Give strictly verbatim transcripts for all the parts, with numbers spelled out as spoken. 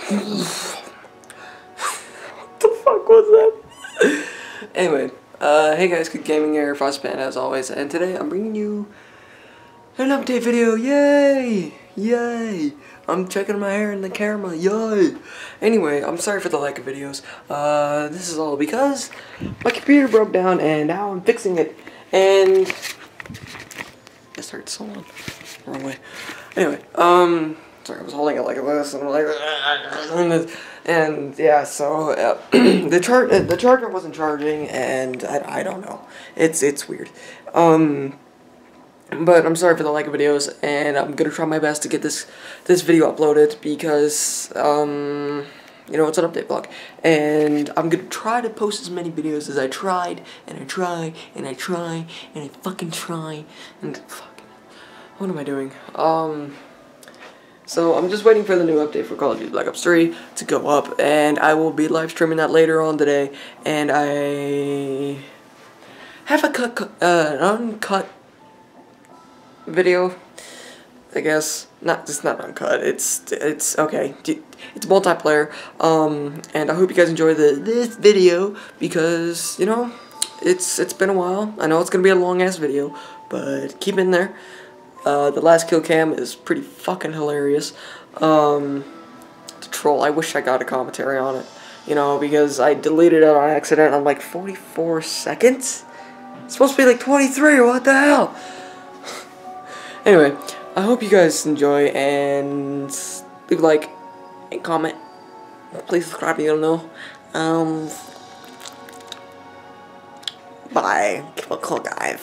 What the fuck was that? Anyway, uh, hey guys, Good Gaming here, Frostpan as always, and today I'm bringing you an update video. Yay! Yay! I'm checking my hair in the camera. Yay! Anyway, I'm sorry for the lack of videos. Uh, this is all because my computer broke down and now I'm fixing it. And it started so on. Wrong way. Anyway, um, sorry, I was holding it like this, and I'm like, and yeah, so uh, the char the charger wasn't charging, and I, I don't know. It's it's weird. Um. But I'm sorry for the lack of videos, and I'm gonna try my best to get this this video uploaded because um you know, it's an update vlog, and I'm gonna try to post as many videos as I tried, and I try, and I try, and I fucking try, and fuck, what am I doing? Um, so I'm just waiting for the new update for Call of Duty Black Ops three to go up, and I will be live streaming that later on today, and I have a cut, uh, an uncut video, I guess. Not, it's not uncut, it's, it's, okay, it's multiplayer, um, and I hope you guys enjoy the, this video, because, you know, it's, it's been a while. I know it's gonna be a long-ass video, but keep in there. Uh, the last kill cam is pretty fucking hilarious. Um, the troll, I wish I got a commentary on it, you know, because I deleted it on accident on like forty-four seconds? It's supposed to be like twenty-three, what the hell? Anyway, I hope you guys enjoy, and leave a like and comment. Please subscribe if you don't know. Um, bye. Keep it cool, guys.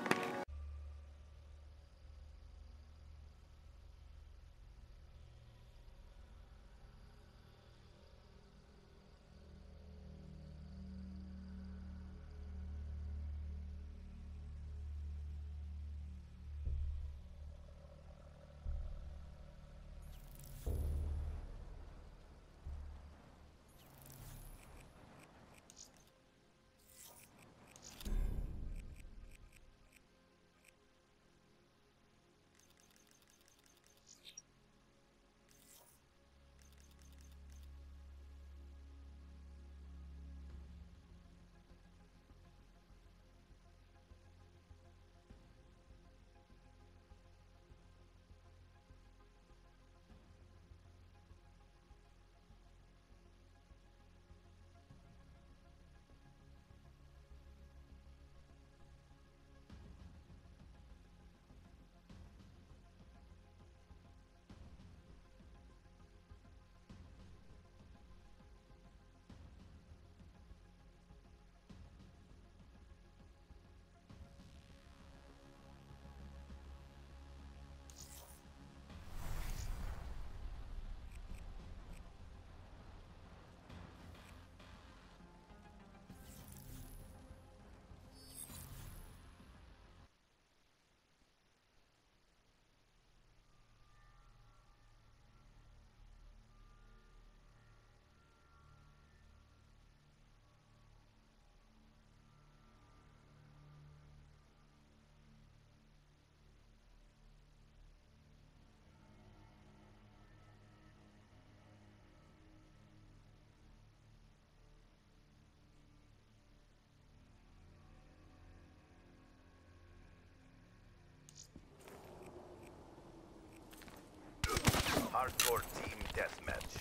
Hardcore team deathmatch.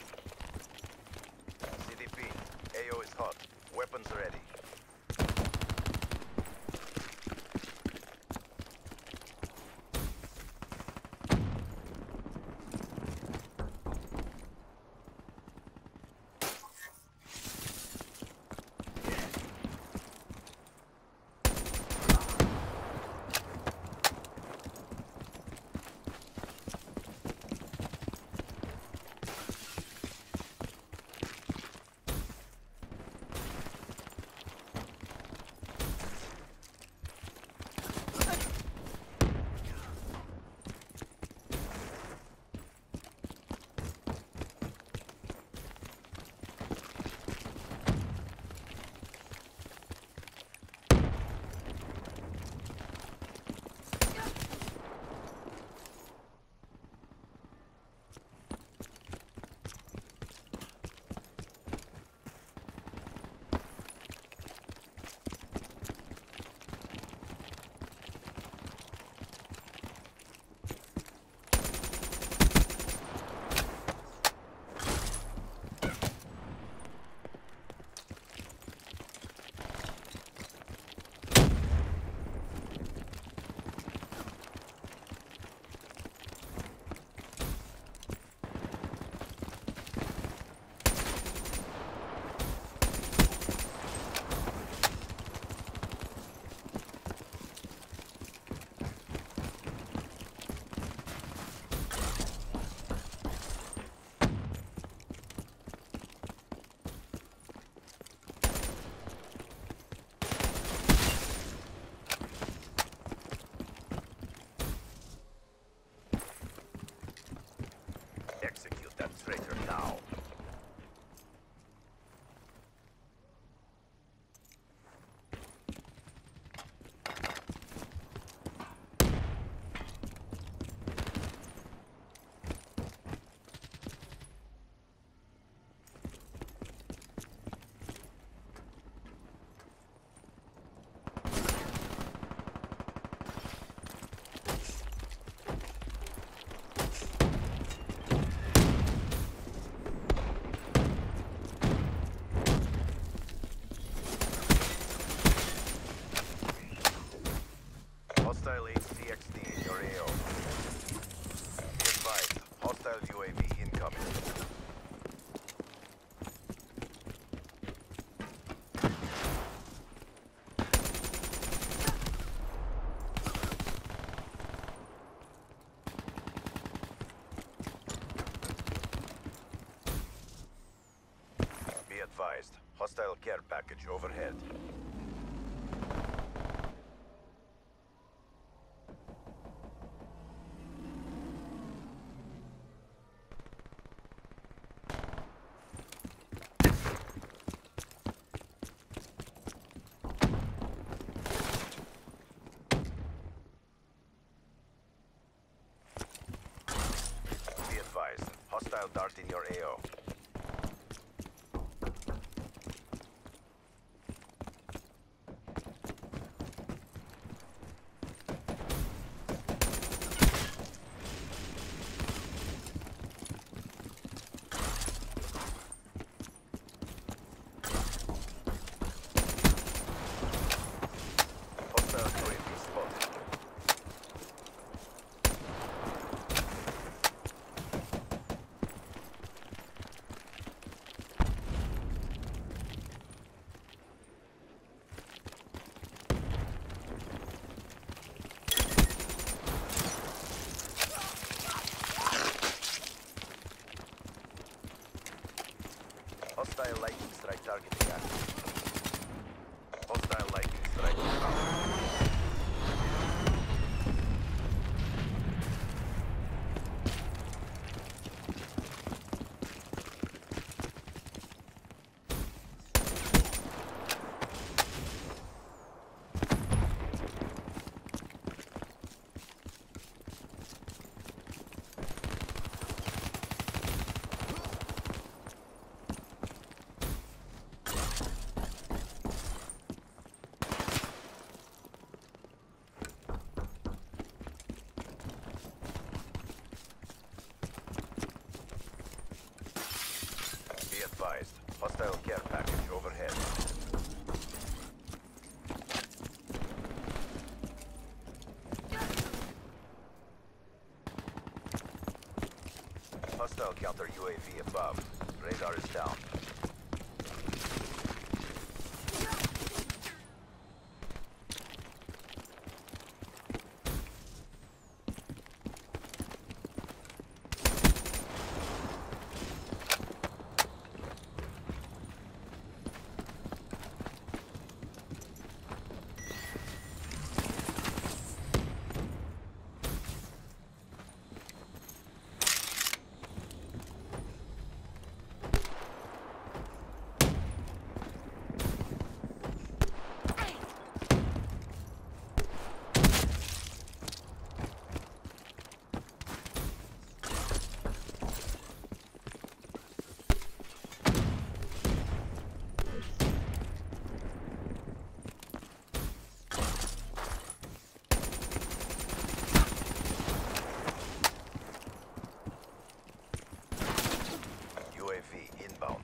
C D P, A O is hot. Weapons ready. advised. Hostile care package overhead. Be advised. Hostile dart in your A O. Hostile U A V spotted. Hostile lightning strike targeting active. Hostile lightning strike inbound. Be advised. Hostile care package overhead. Hostile counter U A V above. Radar is down. U A V inbound.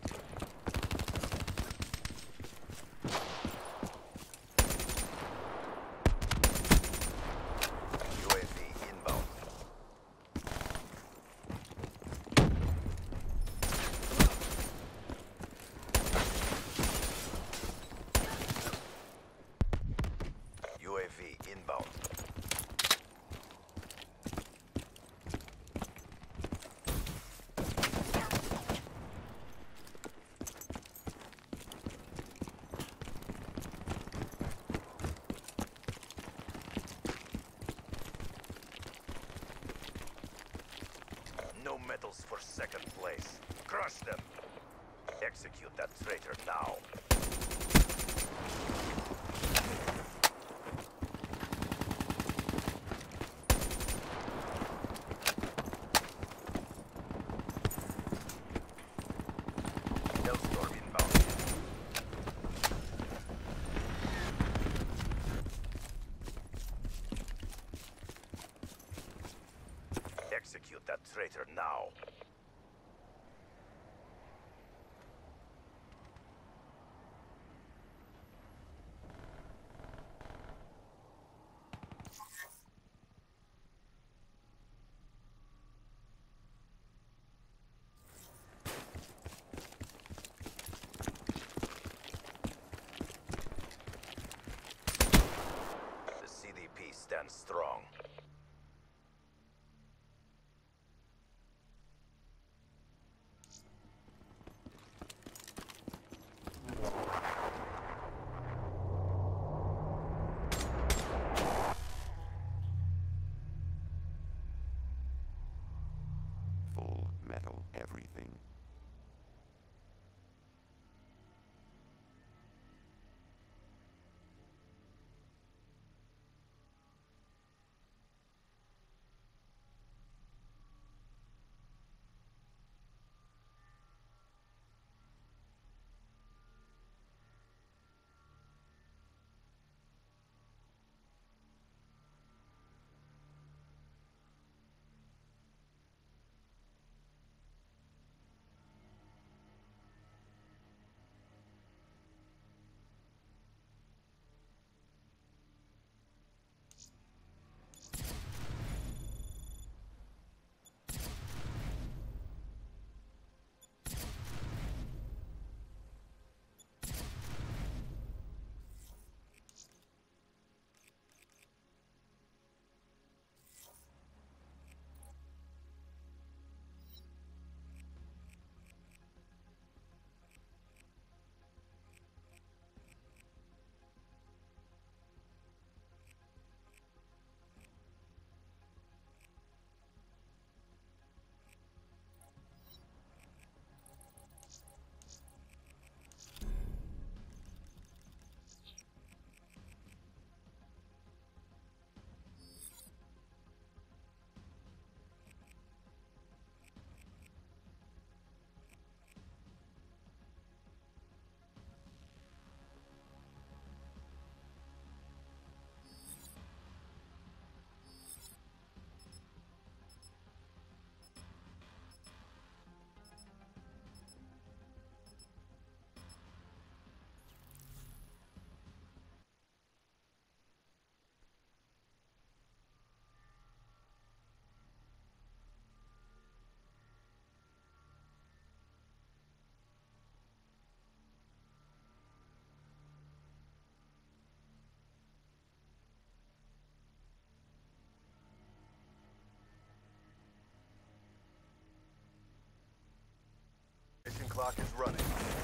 U A V inbound. U A V inbound. No medals for second place. Crush them. Execute that traitor now. Hellstorm inbound. Execute that traitor now. The C D P stands strong. clock is running.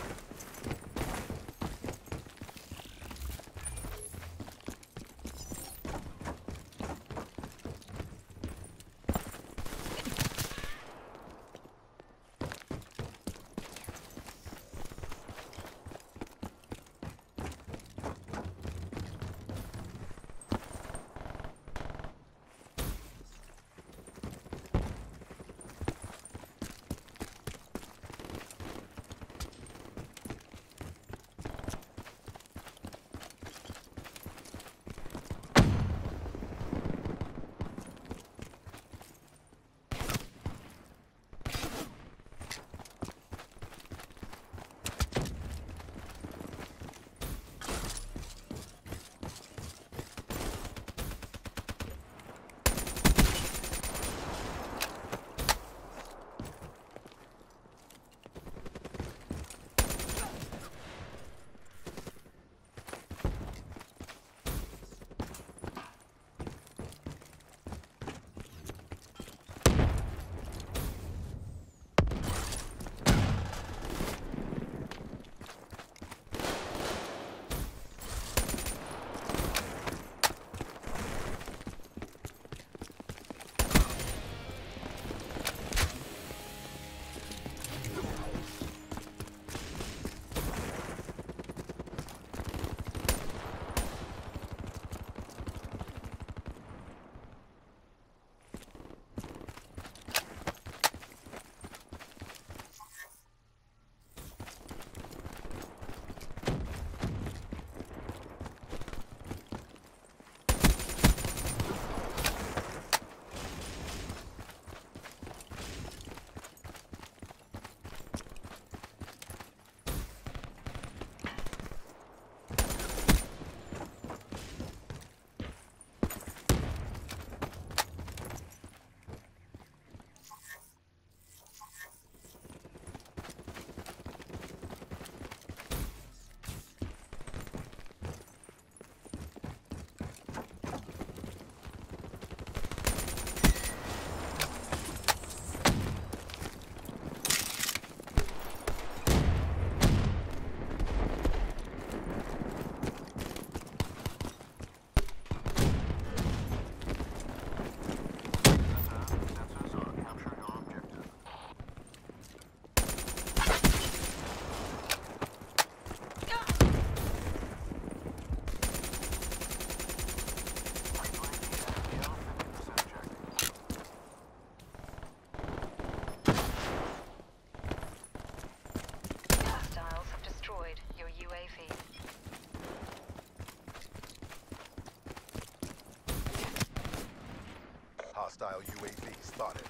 Hostile U A V spotted.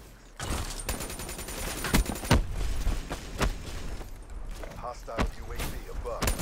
Hostile U A V above.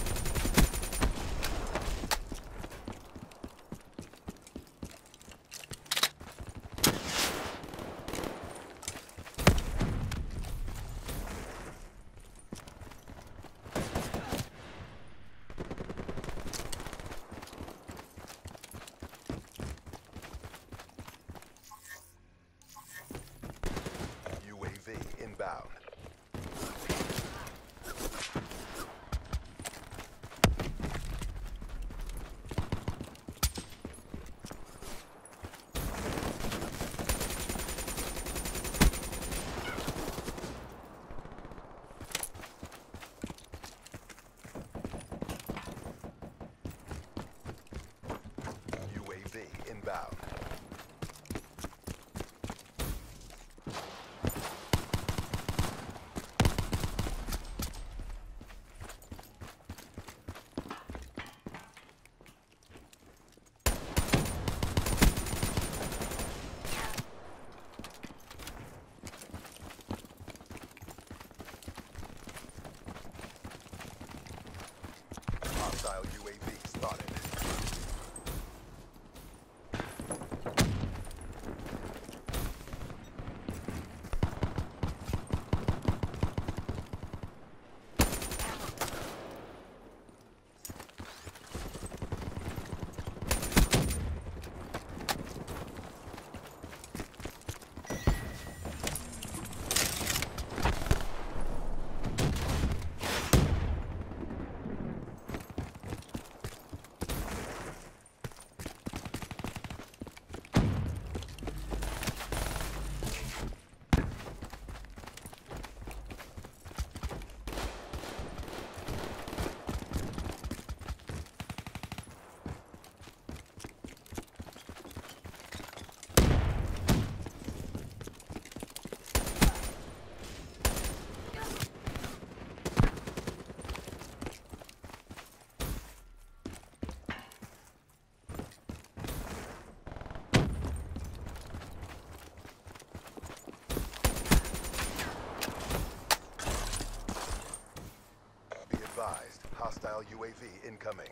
Hostile U A V incoming.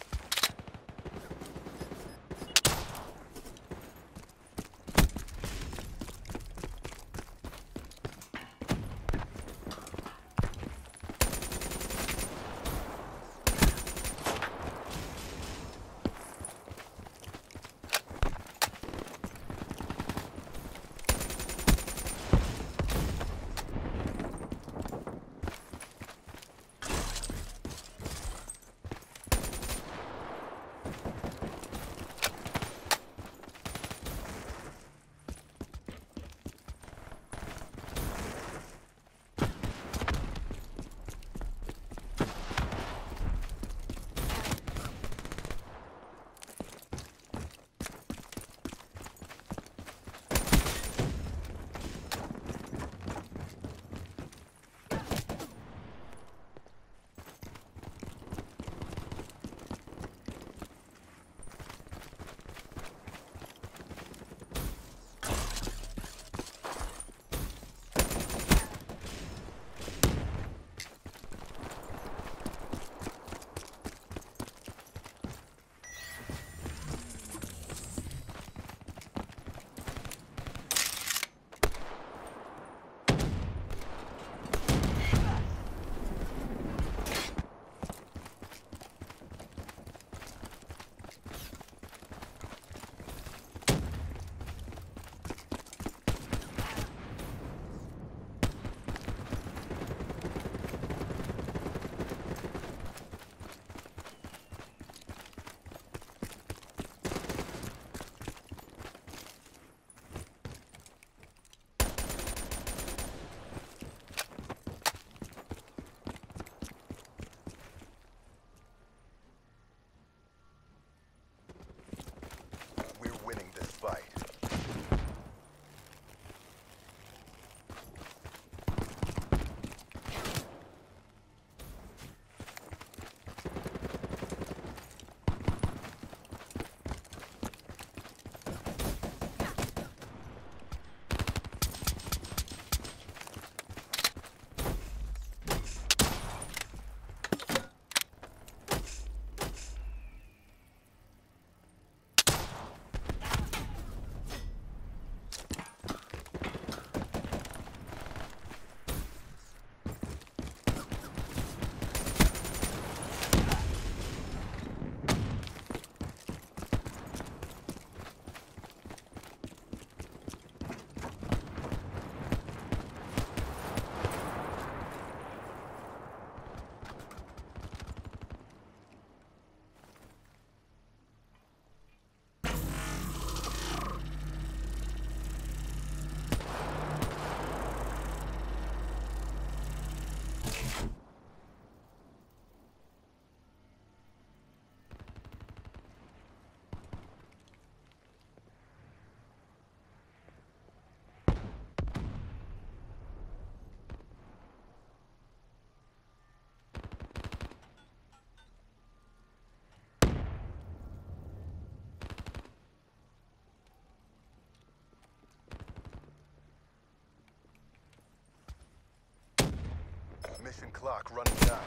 Mission clock running down.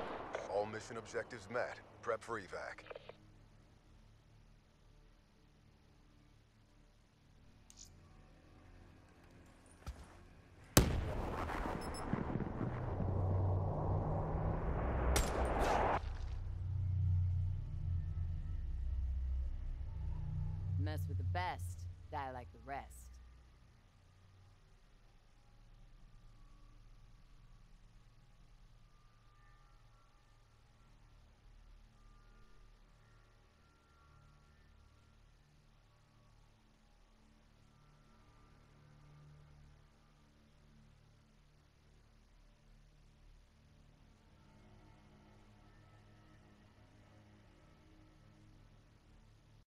All mission objectives met. Prep for evac. Mess with the best, die like the rest.